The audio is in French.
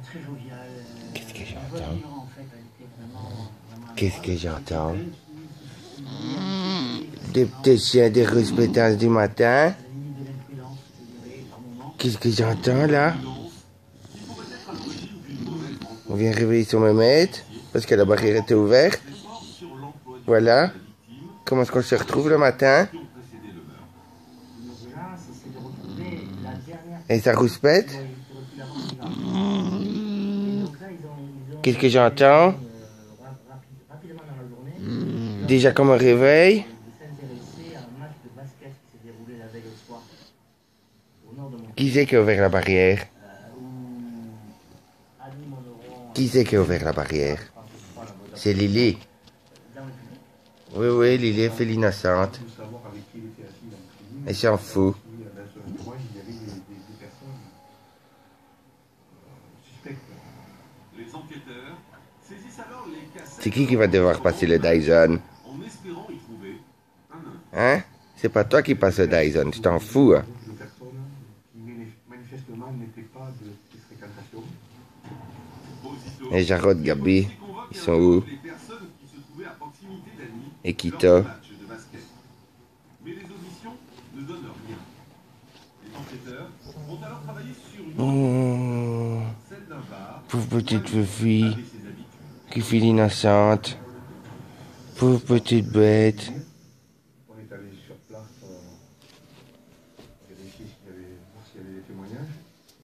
Qu'est-ce que j'entends? Qu'est-ce que j'entends? Des petits chiens de rouspétance du matin. Qu'est-ce que j'entends là? On vient réveiller son mémètre parce que la barrière était ouverte. Voilà. Comment est-ce qu'on se retrouve le matin? Et ça rouspète? Qu'est-ce que j'entends? Déjà comme un réveil? Qui c'est qui a ouvert la barrière? Qui c'est qui a ouvert la barrière? C'est Lily. Oui, oui, Lily fait l'innocente. Elle s'en fout. C'est qui va devoir passer le Dyson? Hein? C'est pas toi qui passe le Dyson, tu t'en fous. Hein? Et Jarod, Gabi, ils sont où? Et Kita? Oh, pauvre petite fille qui fait l'innocente. Pauvre petite bête.